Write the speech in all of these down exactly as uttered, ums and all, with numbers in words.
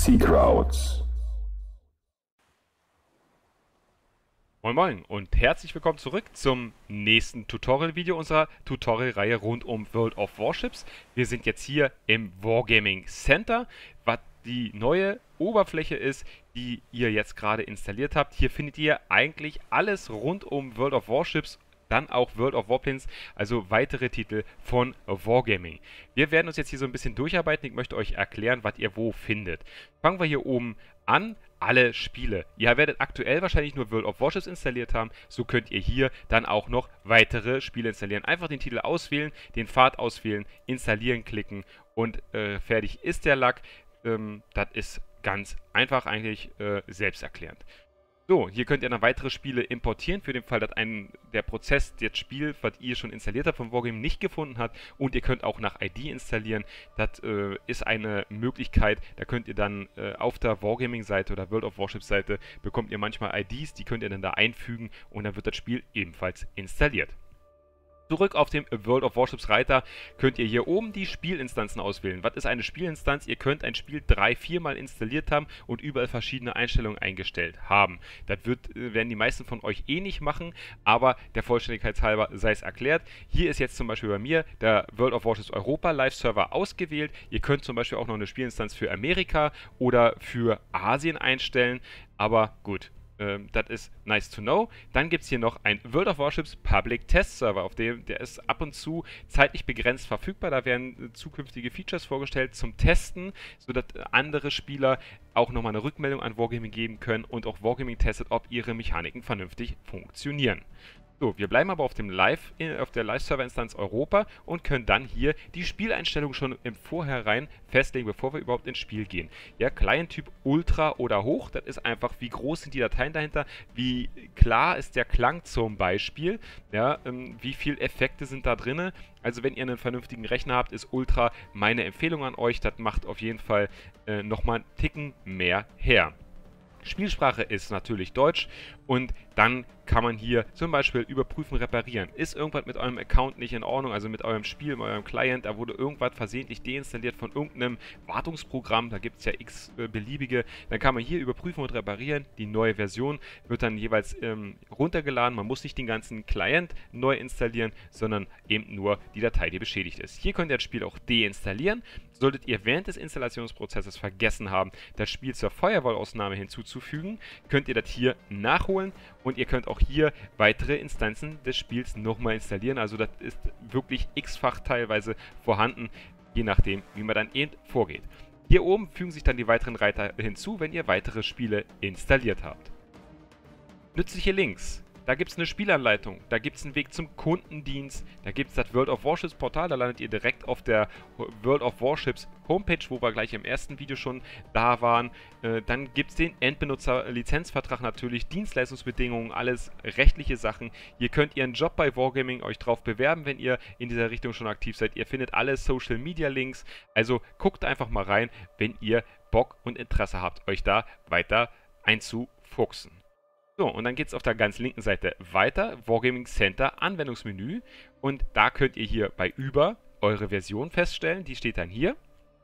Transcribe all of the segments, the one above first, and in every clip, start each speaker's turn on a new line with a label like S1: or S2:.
S1: Seakrauts.
S2: Moin Moin und herzlich willkommen zurück zum nächsten Tutorial-Video unserer Tutorial-Reihe rund um World of Warships. Wir sind jetzt hier im Wargaming Center, was die neue Oberfläche ist, die ihr jetzt gerade installiert habt. Hier findet ihr eigentlich alles rund um World of Warships, dann auch World of Warplanes, also weitere Titel von Wargaming. Wir werden uns jetzt hier so ein bisschen durcharbeiten. Ich möchte euch erklären, was ihr wo findet. Fangen wir hier oben an. Alle Spiele. Ihr werdet aktuell wahrscheinlich nur World of Warships installiert haben, so könnt ihr hier dann auch noch weitere Spiele installieren. Einfach den Titel auswählen, den Pfad auswählen, installieren klicken und äh, fertig ist der Lack. Ähm, das ist ganz einfach eigentlich äh, selbsterklärend. So, hier könnt ihr dann weitere Spiele importieren, für den Fall, dass ein, der Prozess, das Spiel, was ihr schon installiert habt von Wargaming, nicht gefunden hat. Und ihr könnt auch nach I D installieren. Das äh, ist eine Möglichkeit, da könnt ihr dann äh, auf der Wargaming-Seite oder World of Warships-Seite bekommt ihr manchmal I Ds, die könnt ihr dann da einfügen und dann wird das Spiel ebenfalls installiert. Zurück auf dem World of Warships Reiter könnt ihr hier oben die Spielinstanzen auswählen. Was ist eine Spielinstanz? Ihr könnt ein Spiel drei, vier Mal installiert haben und überall verschiedene Einstellungen eingestellt haben. Das wird, werden die meisten von euch eh nicht machen, aber der Vollständigkeit halber sei es erklärt. Hier ist jetzt zum Beispiel bei mir der World of Warships Europa Live Server ausgewählt. Ihr könnt zum Beispiel auch noch eine Spielinstanz für Amerika oder für Asien einstellen, aber gut. Ähm, das ist nice to know. Dann gibt es hier noch ein World of Warships Public Test Server, auf dem der ist ab und zu zeitlich begrenzt verfügbar. Da werden äh, zukünftige Features vorgestellt zum Testen, sodass äh, andere Spieler auch nochmal eine Rückmeldung an Wargaming geben können und auch Wargaming testet, ob ihre Mechaniken vernünftig funktionieren. So, wir bleiben aber auf, dem Live, auf der Live-Server-Instanz Europa und können dann hier die Spieleinstellungen schon im Vorhinein festlegen, bevor wir überhaupt ins Spiel gehen. Ja, Client-Typ Ultra oder Hoch, das ist einfach, wie groß sind die Dateien dahinter, wie klar ist der Klang zum Beispiel, ja, ähm, wie viele Effekte sind da drin. Also wenn ihr einen vernünftigen Rechner habt, ist Ultra meine Empfehlung an euch, das macht auf jeden Fall äh, nochmal einen Ticken mehr her. Spielsprache ist natürlich Deutsch und dann kann man hier zum Beispiel überprüfen, reparieren. Ist irgendwas mit eurem Account nicht in Ordnung, also mit eurem Spiel, mit eurem Client, da wurde irgendwas versehentlich deinstalliert von irgendeinem Wartungsprogramm, da gibt es ja x äh, beliebige, dann kann man hier überprüfen und reparieren. Die neue Version wird dann jeweils ähm, runtergeladen, man muss nicht den ganzen Client neu installieren, sondern eben nur die Datei, die beschädigt ist. Hier könnt ihr das Spiel auch deinstallieren. Solltet ihr während des Installationsprozesses vergessen haben, das Spiel zur Firewall-Ausnahme hinzuzufügen, könnt ihr das hier nachholen und ihr könnt auch hier weitere Instanzen des Spiels nochmal installieren. Also das ist wirklich x-fach teilweise vorhanden, je nachdem, wie man dann eben vorgeht. Hier oben fügen sich dann die weiteren Reiter hinzu, wenn ihr weitere Spiele installiert habt. Nützliche Links. Da gibt es eine Spielanleitung, da gibt es einen Weg zum Kundendienst, da gibt es das World of Warships Portal, da landet ihr direkt auf der World of Warships Homepage, wo wir gleich im ersten Video schon da waren. Äh, dann gibt es den Endbenutzer-Lizenzvertrag natürlich, Dienstleistungsbedingungen, alles rechtliche Sachen. Hier könnt ihr einen Job bei Wargaming euch drauf bewerben, wenn ihr in dieser Richtung schon aktiv seid. Ihr findet alle Social Media Links, also guckt einfach mal rein, wenn ihr Bock und Interesse habt, euch da weiter einzufuchsen. So, und dann geht es auf der ganz linken Seite weiter, Wargaming Center, Anwendungsmenü. Und da könnt ihr hier bei Über eure Version feststellen, die steht dann hier.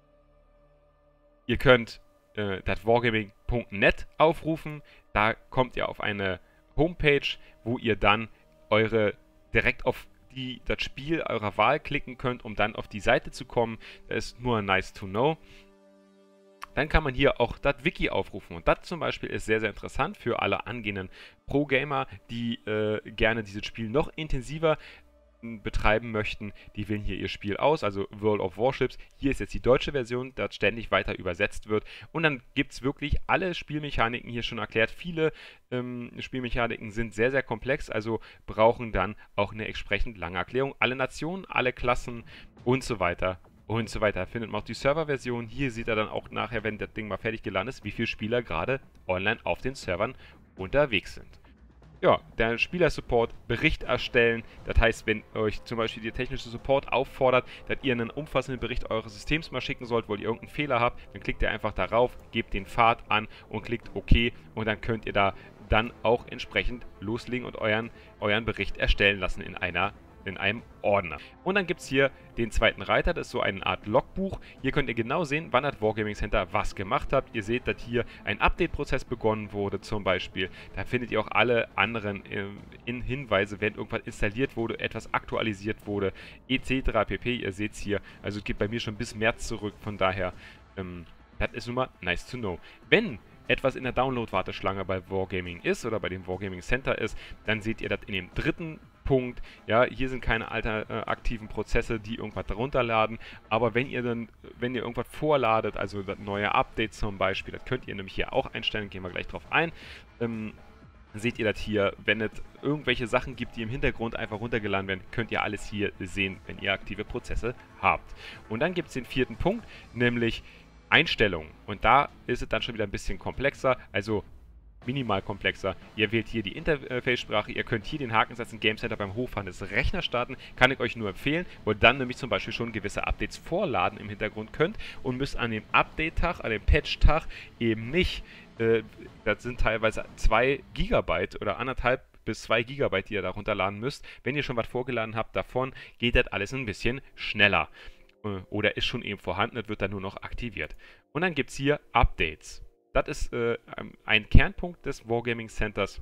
S2: Ihr könnt äh, das wargaming punkt net aufrufen, da kommt ihr auf eine Homepage, wo ihr dann eure direkt auf die, das Spiel eurer Wahl klicken könnt, um dann auf die Seite zu kommen. Das ist nur nice to know. Dann kann man hier auch das Wiki aufrufen und das zum Beispiel ist sehr, sehr interessant für alle angehenden Pro-Gamer, die äh, gerne dieses Spiel noch intensiver m, betreiben möchten. Die wählen hier ihr Spiel aus, also World of Warships. Hier ist jetzt die deutsche Version, das ständig weiter übersetzt wird und dann gibt es wirklich alle Spielmechaniken hier schon erklärt. Viele ähm, Spielmechaniken sind sehr, sehr komplex, also brauchen dann auch eine entsprechend lange Erklärung. Alle Nationen, alle Klassen und so weiter. Und so weiter. Findet man auch die Serverversion. Hier seht ihr dann auch nachher, wenn das Ding mal fertig geladen ist, wie viele Spieler gerade online auf den Servern unterwegs sind. Ja, der Spielersupport, Bericht erstellen. Das heißt, wenn euch zum Beispiel der technische Support auffordert, dass ihr einen umfassenden Bericht eures Systems mal schicken sollt, weil ihr irgendeinen Fehler habt, dann klickt ihr einfach darauf, gebt den Pfad an und klickt OK und dann könnt ihr da dann auch entsprechend loslegen und euren, euren Bericht erstellen lassen in einer in einem Ordner. Und dann gibt es hier den zweiten Reiter, das ist so eine Art Logbuch. Hier könnt ihr genau sehen, wann das Wargaming Center was gemacht hat. Ihr seht, dass hier ein Update-Prozess begonnen wurde zum Beispiel. Da findet ihr auch alle anderen äh, in Hinweise, wenn irgendwas installiert wurde, etwas aktualisiert wurde, et cetera pp. Ihr seht es hier, also es geht bei mir schon bis März zurück, von daher, ähm, das ist nun mal nice to know. Wenn etwas in der Download-Warteschlange bei Wargaming ist oder bei dem Wargaming Center ist, dann seht ihr das in dem dritten Punkt. Ja, hier sind keine alter, äh, aktiven Prozesse, die irgendwas darunter laden, aber wenn ihr dann, wenn ihr irgendwas vorladet, also das neue Update zum Beispiel, das könnt ihr nämlich hier auch einstellen, gehen wir gleich drauf ein, ähm, seht ihr das hier, wenn es irgendwelche Sachen gibt, die im Hintergrund einfach runtergeladen werden, könnt ihr alles hier sehen, wenn ihr aktive Prozesse habt. Und dann gibt es den vierten Punkt, nämlich Einstellungen. Und da ist es dann schon wieder ein bisschen komplexer, also minimal komplexer. Ihr wählt hier die Interface-Sprache, ihr könnt hier den Haken setzen, Game Center beim Hochfahren des Rechners starten, kann ich euch nur empfehlen, wo ihr dann nämlich zum Beispiel schon gewisse Updates vorladen im Hintergrund könnt und müsst an dem Update-Tag, an dem Patch-Tag eben nicht, äh, das sind teilweise zwei Gigabyte oder anderthalb bis zwei Gigabyte, die ihr da runterladen müsst. Wenn ihr schon was vorgeladen habt davon, geht das alles ein bisschen schneller. Oder ist schon eben vorhanden, das wird dann nur noch aktiviert. Und dann gibt es hier Updates. Das ist äh, ein Kernpunkt des Wargaming Centers.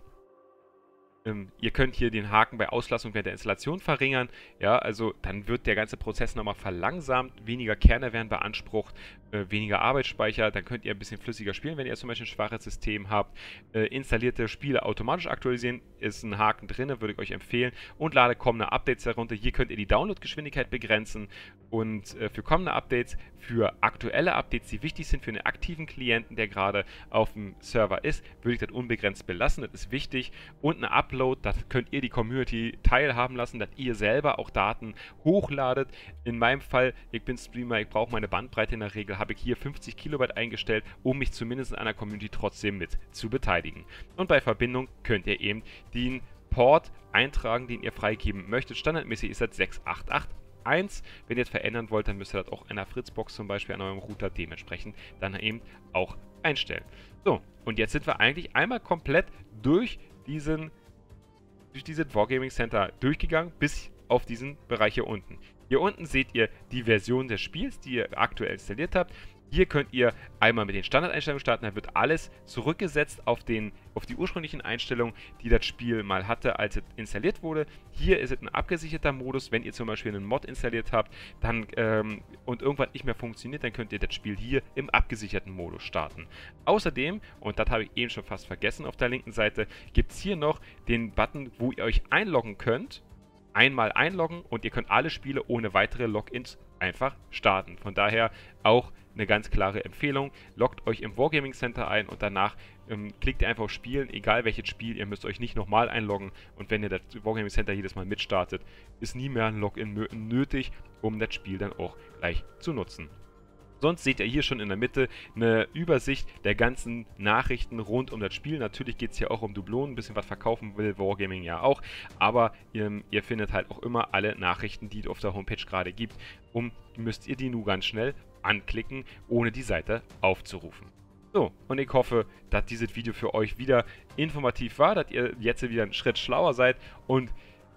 S2: Ähm, ihr könnt hier den Haken bei Auslassung während der Installation verringern. Ja, also dann wird der ganze Prozess nochmal verlangsamt, weniger Kerne werden beansprucht, äh, weniger Arbeitsspeicher. Dann könnt ihr ein bisschen flüssiger spielen, wenn ihr zum Beispiel ein schwaches System habt. Äh, installierte Spiele automatisch aktualisieren, ist ein Haken drin, würde ich euch empfehlen. Und lade kommende Updates herunter. Hier könnt ihr die Downloadgeschwindigkeit begrenzen. Und äh, für kommende Updates, für aktuelle Updates, die wichtig sind für einen aktiven Klienten, der gerade auf dem Server ist, würde ich das unbegrenzt belassen. Das ist wichtig. Und eine Upload, das könnt ihr die Community teilhaben lassen, dass ihr selber auch Daten hochladet. In meinem Fall, ich bin Streamer, ich brauche meine Bandbreite in der Regel, habe ich hier fünfzig Kilobyte eingestellt, um mich zumindest in einer Community trotzdem mit zu beteiligen. Und bei Verbindung könnt ihr eben den Port eintragen, den ihr freigeben möchtet. Standardmäßig ist das sechs acht acht eins. Wenn ihr es verändern wollt, dann müsst ihr das auch in der Fritzbox zum Beispiel an eurem Router dementsprechend dann eben auch einstellen. So, und jetzt sind wir eigentlich einmal komplett durch diesen durch dieses Wargaming Center durchgegangen, bis auf diesen Bereich hier unten. Hier unten seht ihr die Version des Spiels, die ihr aktuell installiert habt. Hier könnt ihr einmal mit den Standardeinstellungen starten, da wird alles zurückgesetzt auf, den, auf die ursprünglichen Einstellungen, die das Spiel mal hatte, als es installiert wurde. Hier ist es ein abgesicherter Modus, wenn ihr zum Beispiel einen Mod installiert habt dann, ähm, und irgendwann nicht mehr funktioniert, dann könnt ihr das Spiel hier im abgesicherten Modus starten. Außerdem, und das habe ich eben schon fast vergessen auf der linken Seite, gibt es hier noch den Button, wo ihr euch einloggen könnt. Einmal einloggen und ihr könnt alle Spiele ohne weitere Logins einfach starten. Von daher auch eine ganz klare Empfehlung. Loggt euch im Wargaming Center ein und danach ähm, klickt ihr einfach auf Spielen, egal welches Spiel. Ihr müsst euch nicht nochmal einloggen und wenn ihr das Wargaming Center jedes Mal mitstartet, ist nie mehr ein Login nötig, um das Spiel dann auch gleich zu nutzen. Sonst seht ihr hier schon in der Mitte eine Übersicht der ganzen Nachrichten rund um das Spiel. Natürlich geht es hier auch um Dublonen, ein bisschen was verkaufen will Wargaming ja auch. Aber ähm, ihr findet halt auch immer alle Nachrichten, die es auf der Homepage gerade gibt. Um müsst ihr die nur ganz schnell anklicken, ohne die Seite aufzurufen. So, und ich hoffe, dass dieses Video für euch wieder informativ war, dass ihr jetzt wieder einen Schritt schlauer seid und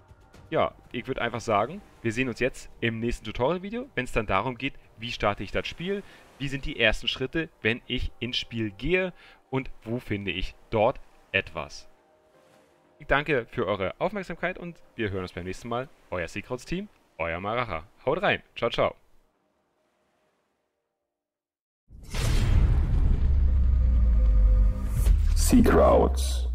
S2: ja, ich würde einfach sagen, wir sehen uns jetzt im nächsten Tutorial-Video, wenn es dann darum geht, wie starte ich das Spiel, wie sind die ersten Schritte, wenn ich ins Spiel gehe und wo finde ich dort etwas. Ich danke für eure Aufmerksamkeit und wir hören uns beim nächsten Mal. Euer Seakrauts-Team, euer Maracha. Haut rein, ciao, ciao.
S1: Seakrauts.